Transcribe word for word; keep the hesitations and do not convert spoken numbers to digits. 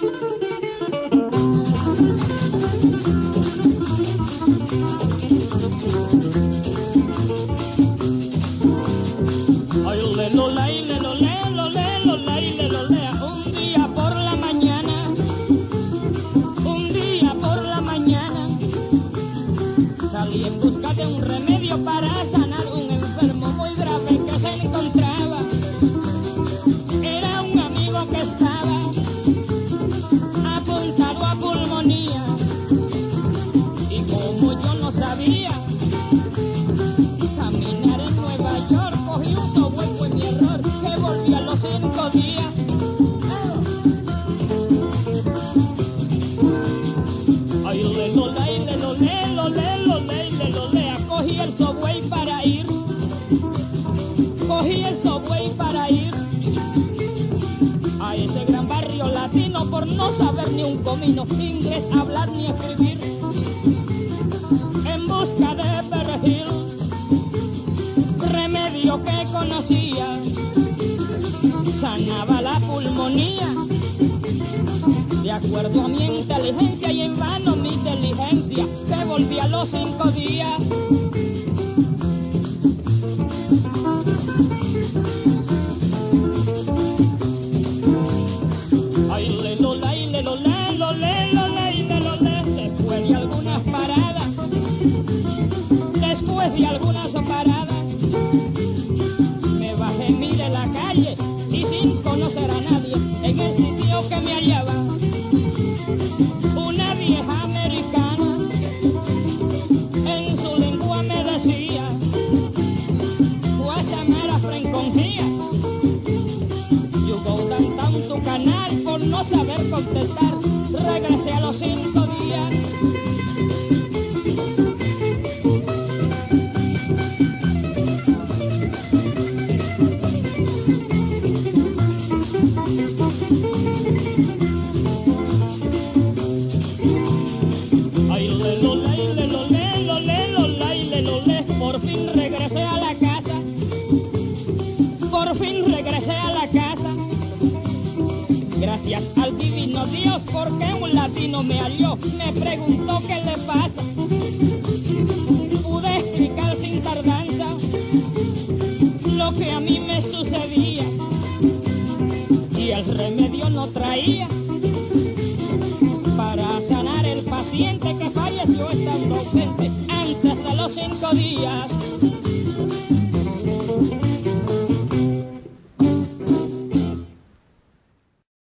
Por no saber ni un comino, inglés, hablar ni escribir, en busca de perejil, remedio que conocía, sanaba la pulmonía, de acuerdo a mi inteligencia y en vano mi diligencia, que volví a los cinco días. Y algunas paradas me bajé, mire la calle y sin conocer a nadie, en el sitio que me hallaba una vieja americana, en su lengua me decía Guasamara frencongía, yo go downtown tu canal, por no saber contestar regresé a los cinco días. Gracias al divino Dios, porque un latino me halló, me preguntó qué le pasa. Pude explicar sin tardanza lo que a mí me sucedía, y el remedio no traía para sanar el paciente que falleció estando ausente antes de los cinco días.